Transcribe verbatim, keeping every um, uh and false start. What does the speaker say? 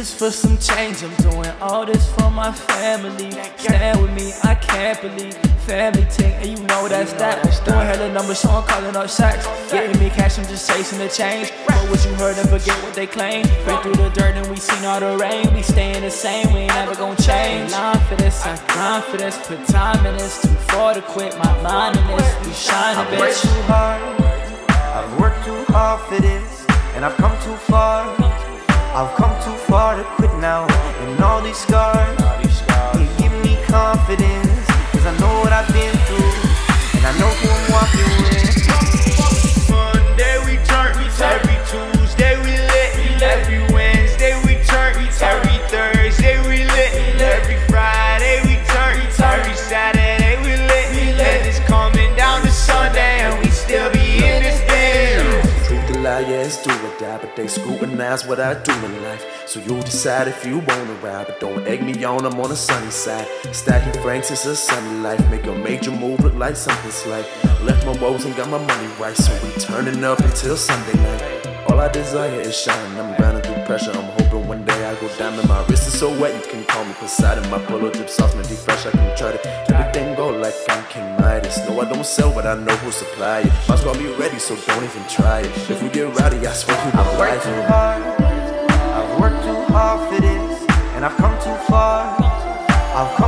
is for some change. I'm doing all this for my family. Stand with me, I can't believe. Family ting, and you know that's that. Doing hella numbers, so I'm calling up sacks. Getting me cash, I'm just chasing the change. But what you heard and forget what they claim. Break through the dirt and we seen all the rain. We staying the same, we ain't never gon' change. Line for this, I grind for this. Put time in this, too far to quit. My mind in this, we shine a bitch. I've worked too hard, I've worked too hard for this, and I've come too far. I've come too far to quit now. And all these scars, they give me confidence, cause I know what I've been through, and I know who I'm walking with. Monday we turn, every Tuesday we lit, every Wednesday we turn, every Thursday we lit, every Friday we turn, every Saturday we lit, and it's coming down to Sunday and we still be in this bitch. Truth to lie, yeah, it's do or die, but they scrutinize what I do in life. So you decide if you wanna ride, but don't egg me on, I'm on the sunny side. Stacking francs, it's a sunny life. Make a major move, look like something slight. Left my woes and got my money right, so we turning up until Sunday night. All I desire is shine, I'm grinding through pressure. I'm hoping one day I go diamond. My wrist is so wet, you can call me Poseidon. My polo drip sauce, man, deep fresh, I can try to everything go like I'm King Midas. No, I don't sell, but I know who supply it. Might as well be ready, so don't even try it. If we get rowdy, I swear you I've worked too hard, I've worked too hard for this, and I've come too far. I've come